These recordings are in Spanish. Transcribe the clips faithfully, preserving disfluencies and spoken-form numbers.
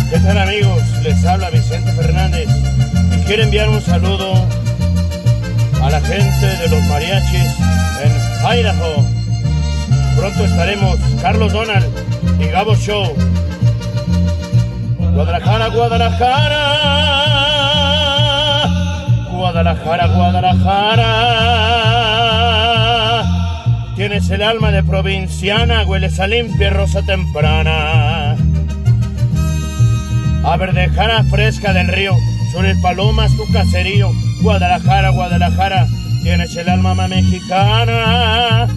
¿Qué tal, amigos? Les habla Vicente Fernández y quiero enviar un saludo a la gente de los mariachis en Idaho. Pronto estaremos Carlos Donald y Gabo Show. Guadalajara, Guadalajara, Guadalajara, Guadalajara. Tienes el alma de provinciana, hueles a limpia rosa temprana. A verdejara fresca del río, sobre el Palomas tu caserío. Guadalajara, Guadalajara, tienes el alma más mexicana.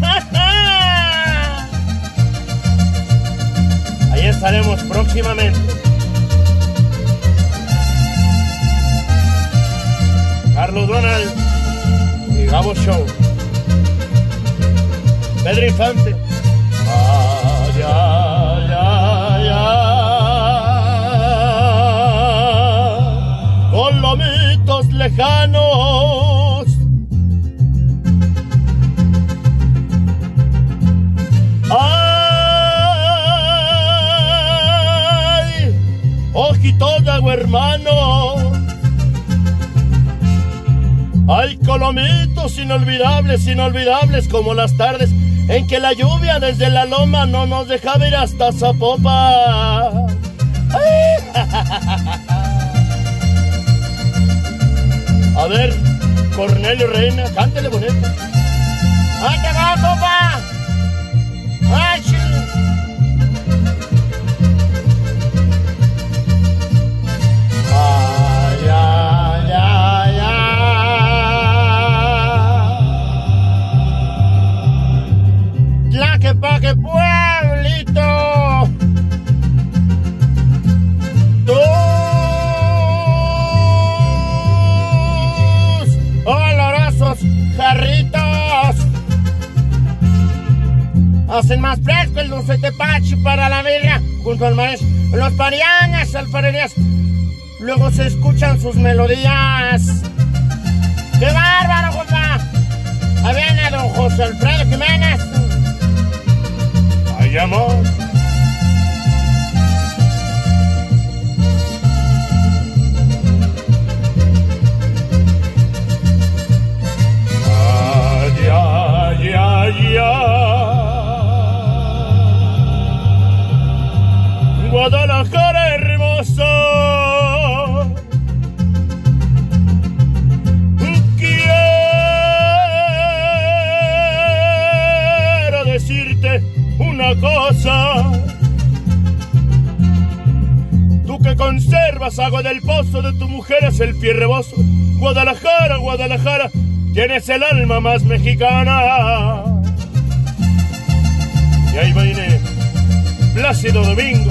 Ahí estaremos próximamente. Carlos Donald y Gabo Show. Pedro Infante. Ay, ay, ay, ay. Con lomitos lejanos. Ay, ojitos de agua, hermano. Hay colomitos inolvidables, inolvidables como las tardes en que la lluvia desde la loma no nos deja ver hasta Zapopan. A ver, Cornelio Reina, cántele bonito. ¡Ay, qué va, compa! ¡Ay, chido! ¡Ay, ay, ay, ay! ¡Tlaquepaque, pueblito! ¡Tus olorosos jarritos! Hacen más fresco el dulce tepache para la birria junto al maíz, los parianas, alfarerías. Luego se escuchan sus melodías. ¡Qué bárbaro, compa! Ahí viene don José Alfredo Jiménez. ¡Ay, amor! ¡Ay, ay, ay, ay! Guadalajara hermoso, quiero decirte una cosa. Tú que conservas agua del pozo de tu mujer es el pie rebozo. Guadalajara, Guadalajara, tienes el alma más mexicana. Y ahí viene Plácido Domingo.